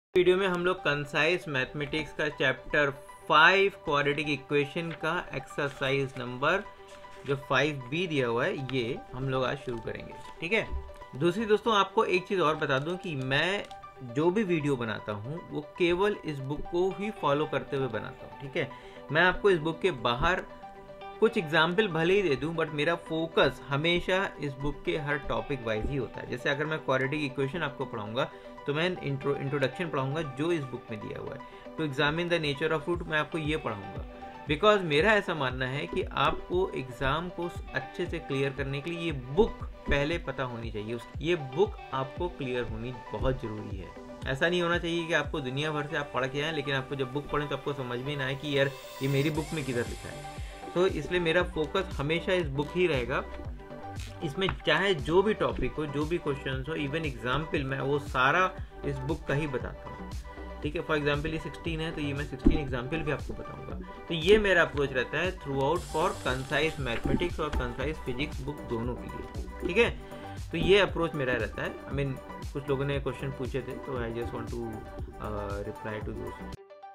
Video में हम लोग कंसाइज मैथमेटिक्स का चैप्टर 5 क्वाड्रेटिक इक्वेशन का एक्सरसाइज नंबर जो 5B दिया हुआ है ये हम लोग आज शुरू करेंगे। ठीक है दूसरी दोस्तों, आपको एक चीज़ और बता दूं कि मैं जो भी वीडियो बनाता हूँ वो केवल इस बुक को ही फॉलो करते हुए बनाता हूँ। ठीक है, मैं आपको इस बुक के बाहर कुछ एग्जाम्पल भले ही दे दूं, बट मेरा फोकस हमेशा इस बुक के हर टॉपिक वाइज ही होता है। जैसे अगर मैं क्वाड्रेटिक इक्वेशन आपको पढ़ाऊंगा तो मैं इंट्रोडक्शन पढ़ाऊंगा जो इस बुक में दिया हुआ है। To examine the nature of root मैं आपको ये पढ़ाऊंगा, बिकॉज मेरा ऐसा मानना है कि आपको एग्जाम को अच्छे से क्लियर करने के लिए ये बुक पहले पता होनी चाहिए। ये बुक आपको क्लियर होनी बहुत ज़रूरी है। ऐसा नहीं होना चाहिए कि आपको दुनिया भर से आप पढ़ के आए लेकिन आपको जब बुक पढ़ें तो आपको समझ में ना आए कि यार ये मेरी बुक में किधर लिखा है। तो इसलिए मेरा फोकस हमेशा इस बुक ही रहेगा। इसमें चाहे जो भी टॉपिक हो, जो भी क्वेश्चंस हो, इवन एग्जाम्पल, मैं वो सारा इस बुक का ही बताता हूँ। ठीक है, फॉर एग्जाम्पल ये 16 है तो ये मैं 16 एग्जाम्पल भी आपको बताऊंगा। तो ये मेरा अप्रोच रहता है throughout for concise mathematics और कंसाइज फिजिक्स बुक दोनों के लिए। ठीक है, तो ये अप्रोच मेरा रहता है। आई मीन कुछ लोगों ने क्वेश्चन पूछे थे तो I just want to reply to those.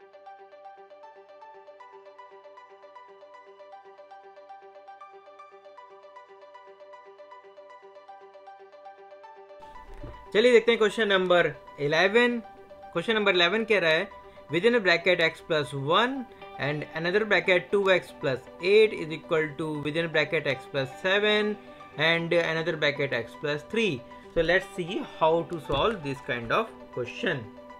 चलिए देखते हैं क्वेश्चन नंबर 11। क्वेश्चन नंबर 11 कह रहा है within bracket x plus 1 and another bracket 2x plus 8 is equal to within bracket x plus 7 and another bracket x plus 3। So let's see how to solve this kind of question.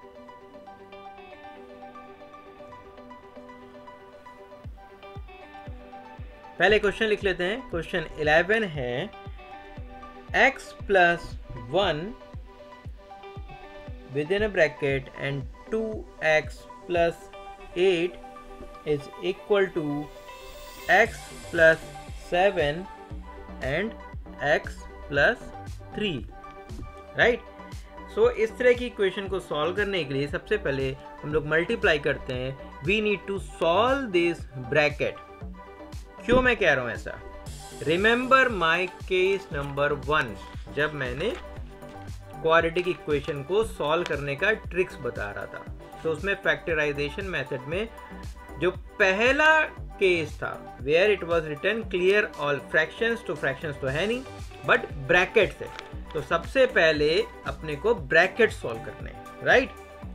पहले question लिख लेते हैं। Question 11 है x plus 1 within a bracket and 2x plus 8 is equal to x plus 7 and x plus 3, right? So इस तरह की equation को solve करने के लिए सबसे पहले हम लोग मल्टीप्लाई करते हैं। we need to solve this bracket। क्यों मैं कह रहा हूं ऐसा? रिमेंबर माई केस नंबर 1, जब मैंने क्वाड्रेटिक इक्वेशन को सॉल्व करने का ट्रिक्स बता रहा था तो उसमें फैक्टराइजेशन मेथड में जो पहला केस था where it was written clear all fractions, तो फ्रैक्शंस तो है नहीं बट ब्रैकेट्स है, तो सबसे पहले अपने को ब्रैकेट सॉल्व करने हैं, राइट?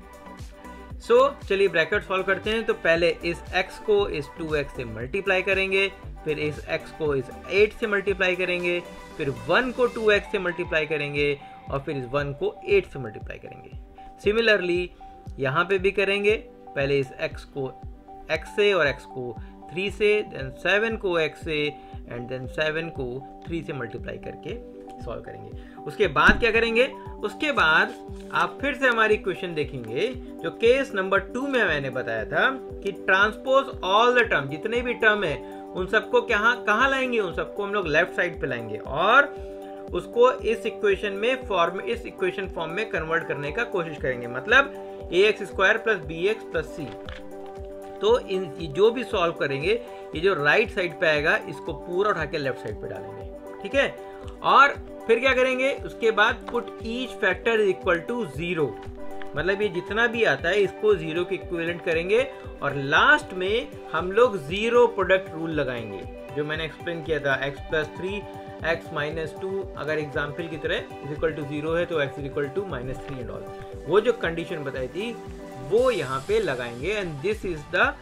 सो चलिए ब्रैकेट सॉल्व करते हैं। तो पहले इस x को इस 2x से मल्टीप्लाई करेंगे, फिर इस x को इस 8 से मल्टीप्लाई करेंगे, फिर 1 को 2x से मल्टीप्लाई करेंगे और फिर इस 1 को 8 से मल्टीप्लाई करेंगे। सिमिलरली यहाँ पे भी करेंगे, पहले इस x को x से और x को 3 से, देन 7 को x से एंड देन 7 को 3 से मल्टीप्लाई करके सॉल्व करेंगे। उसके बाद क्या करेंगे? उसके बाद आप फिर से हमारी इक्वेशन देखेंगे जो केस नंबर 2 में मैंने बताया था कि ट्रांसपोज ऑल द टर्म, जितने भी टर्म है उन सबको कहाँ लाएंगे? उन सबको हम लोग लेफ्ट साइड पे लाएंगे और उसको इस इक्वेशन में इस इक्वेशन फॉर्म में कन्वर्ट करने का कोशिश करेंगे। मतलब ax square plus bx plus c। तो इन जो भी सॉल्व करेंगे ये जो राइट साइड पे आएगा इसको पूरा उठा के लेफ्ट साइड पे डालेंगे। ठीक है, और फिर क्या करेंगे? उसके बाद put each factor is equal to 0, मतलब ये जितना भी आता है इसको 0 के इक्विवेलेंट करेंगे और लास्ट में हम लोग 0 प्रोडक्ट रूल लगाएंगे जो मैंने एक्सप्लेन किया था। x प्लस 3 x माइनस 2 अगर एग्जाम्पल की तरह इज इक्वल टू 0 है तो x is equal to minus 3 and all, वो जो कंडीशन बताई थी वो यहाँ पे लगाएंगे। And this is the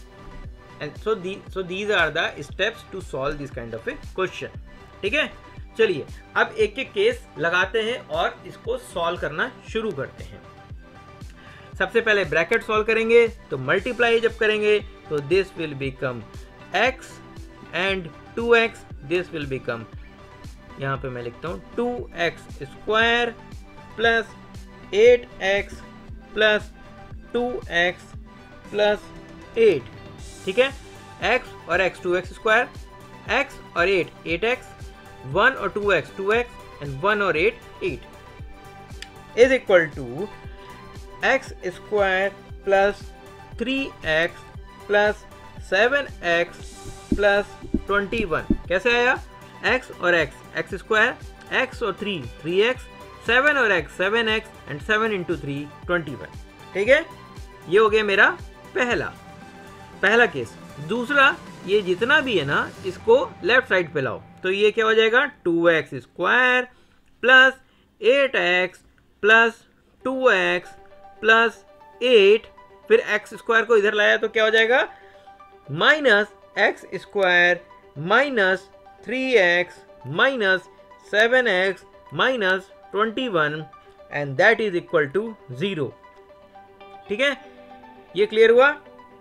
so these are the steps to solve this kind of a question. ठीक है, चलिए अब एक एक केस लगाते हैं और इसको सॉल्व करना शुरू करते हैं। सबसे पहले ब्रैकेट सॉल्व करेंगे तो मल्टीप्लाई जब करेंगे तो this will become x and 2x, this will become, यहाँ पे मैं लिखता हूँ 2x square plus 8x plus 2x plus 8। ठीक है, x और x 2x स्क्वायर, x और 8 8x, 1 और 2x 2x एंड 1 और 8 8 is equal to x square plus 3x plus 7x plus 21। कैसे आया? x और x स्क्वायर, x और 3 3x, 7 और x 7x एंड 7 इंटू 3 21। ठीक है, ये हो गया मेरा पहला केस। दूसरा, ये जितना भी है ना इसको लेफ्ट साइड पे लाओ, तो ये क्या हो जाएगा 2x square plus 8x plus 2x plus 8, फिर x स्क्वायर को इधर लाया तो क्या हो जाएगा minus x square minus 3x minus 7x minus 21 and that is equal to 0। ठीक है, ये क्लियर हुआ।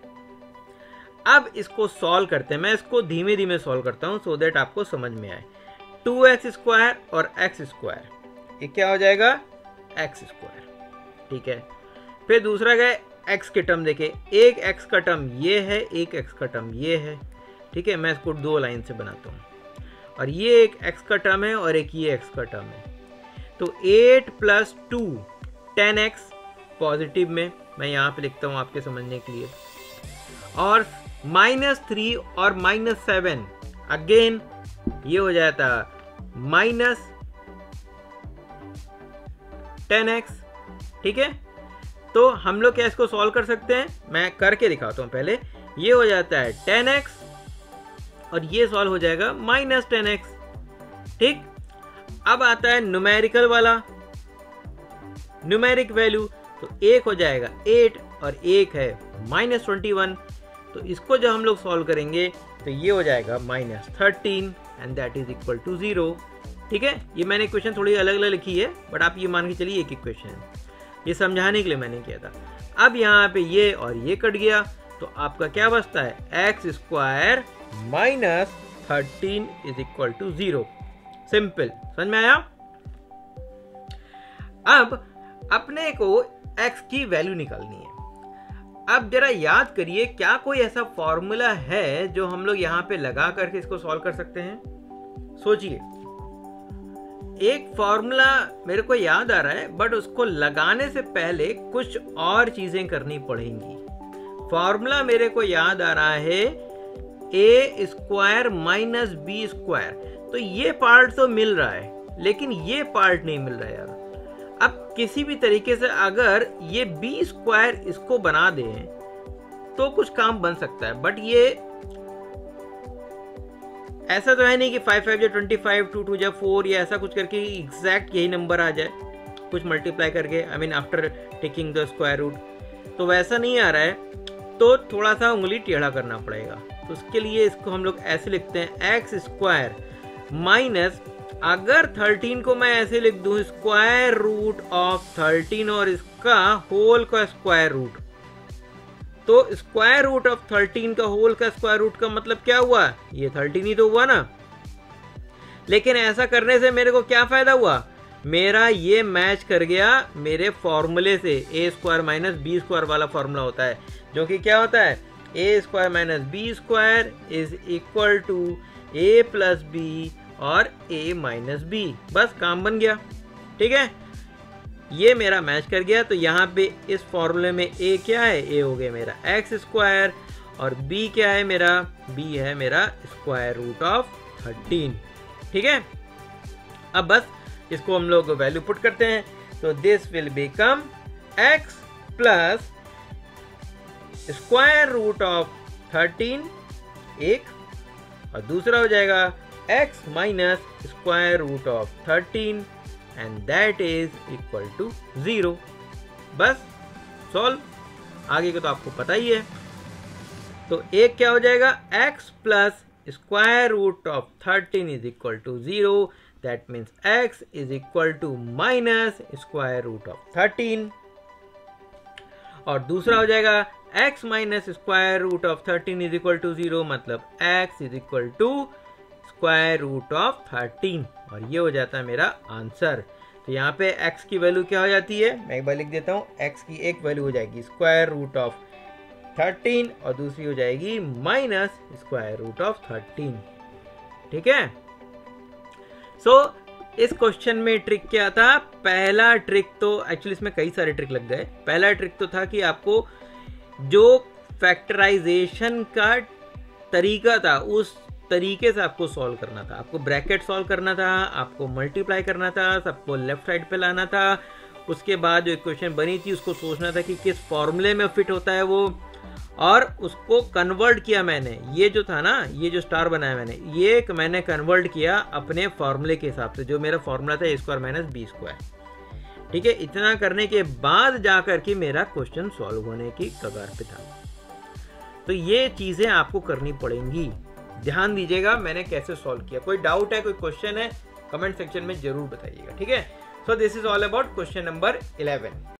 अब इसको सॉल्व करते हैं, मैं इसको धीमे धीमे सॉल्व करता हूं सो दैट आपको समझ में आए। 2x स्क्वायर और x स्क्वायर, ये क्या हो जाएगा x स्क्वायर। ठीक है, फिर दूसरा क्या है, x के टर्म देखे, एक x का टर्म ये है, एक x का टर्म ये है। ठीक है, मैं इसको दो लाइन से बनाता हूँ, और ये एक x का टर्म है और एक ये x का टर्म है। तो 8 प्लस 2 10x पॉजिटिव में, मैं यहाँ पे लिखता हूँ आपके समझने के लिए, और -3 और -7 अगेन ये हो जाता माइनस 10x। ठीक है, तो हम लोग क्या इसको सॉल्व कर सकते हैं, मैं करके दिखाता हूं पहले। ये हो जाता है 10x और ये सॉल्व हो जाएगा -10x। ठीक, अब आता है न्यूमेरिकल वाला, न्यूमेरिक वैल्यू, तो एक हो जाएगा 8 और एक है -21, तो इसको जब हम लोग सॉल्व करेंगे तो ये हो जाएगा -13 and that is equal to 0। ठीक है, ये मैंने इक्वेशन थोड़ी अलग अलग लिखी है, बट आप ये मान के चलिए एक इक्वेशन है, ये समझाने के लिए मैंने किया था। अब यहाँ पे ये और ये कट गया, तो आपका क्या बचता है x square minus 13 is equal to 0। Simple, समझ में आया। अब अपने को x की वैल्यू निकालनी है। अब जरा याद करिए, क्या कोई ऐसा फॉर्मूला है जो हम लोग यहां पे लगा करके इसको सॉल्व कर सकते हैं? सोचिए, एक फॉर्मूला मेरे को याद आ रहा है, बट उसको लगाने से पहले कुछ और चीजें करनी पड़ेंगी। फॉर्मूला मेरे को याद आ रहा है a square minus B square, तो ये पार्ट तो मिल रहा है लेकिन ये पार्ट नहीं मिल रहा है यार। अब किसी भी तरीके से अगर ये बी स्क्वायर इसको बना दें तो कुछ काम बन सकता है, बट ये ऐसा तो है नहीं कि 5 5 25 2 2 4 या ऐसा कुछ करके एग्जैक्ट यही नंबर आ जाए, कुछ मल्टीप्लाई करके, I mean after taking the square root, तो वैसा नहीं आ रहा है, तो थोड़ा सा उंगली टेढ़ा करना पड़ेगा। तो उसके लिए इसको हम लोग ऐसे लिखते हैं एक्स स्क्वायर माइनस, अगर 13 को मैं ऐसे लिख दूं स्क्वायर रूट ऑफ 13 और इसका होल का स्क्वायर रूट, तो स्क्वायर रूट ऑफ 13 का होल का स्क्वायर रूट का मतलब क्या हुआ, ये 13 ही तो हुआ ना। लेकिन ऐसा करने से मेरे को क्या फायदा हुआ, मेरा ये मैच कर गया मेरे फॉर्मूले से, A square minus B square वाला फॉर्मूला होता है, जो कि क्या होता है A square minus B square is equal to A plus B और a माइनस बी। बस काम बन गया। ठीक है, ये मेरा मैच कर गया, तो यहाँ पे इस फॉर्मूले में a क्या है, a हो गया मेरा एक्स स्क्वायर, और b क्या है मेरा, b है मेरा स्क्वायर रूट ऑफ 13। ठीक है, अब बस इसको हम लोग वैल्यू पुट करते हैं, तो this will become x plus square root of 13 एक, और दूसरा हो जाएगा x minus square root of 13 and that is equal to 0। बस सॉल्व, आगे का तो आपको पता ही है। तो एक क्या हो जाएगा x plus square root of 13 is equal to 0, that means x is equal to minus square root of 13, और दूसरा हो जाएगा x minus square root of 13 is equal to 0, मतलब x is equal to square root of 13, और ये हो जाता है मेरा आंसर। तो यहाँ पे x की वैल्यू क्या हो जाती है, मैं एक बार लिख देता हूँ, x की एक वैल्यू हो जाएगी स्क्वायर रूट ऑफ 13 और दूसरी हो जाएगी माइनस स्क्वायर रूट ऑफ 13। ठीक है, सो इस क्वेश्चन में ट्रिक क्या था, पहला ट्रिक तो एक्चुअली इसमें कई सारे ट्रिक लग गए। पहला ट्रिक तो था कि आपको जो फैक्टराइजेशन का तरीका था उस तरीके से आपको सॉल्व करना था, आपको ब्रैकेट सॉल्व करना था, आपको मल्टीप्लाई करना था, सबको लेफ्ट साइड पे लाना था, उसके बाद जो इक्वेशन बनी थी उसको सोचना था कि किस फॉर्मूले में फिट होता है वो, और उसको कन्वर्ट किया मैंने। ये जो था ना, ये जो स्टार बनाया मैंने, ये मैंने कन्वर्ट किया अपने फॉर्मूले के हिसाब से, जो मेरा फॉर्मूला था a² - b²। ठीक है, इतना करने के बाद जाकर के मेरा क्वेश्चन सॉल्व होने की कगार पे था। तो ये चीजें आपको करनी पड़ेंगी, ध्यान दीजिएगा मैंने कैसे सॉल्व किया। कोई डाउट है, कोई क्वेश्चन है, कमेंट सेक्शन में जरूर बताइएगा। ठीक है, so this is all about question number 11।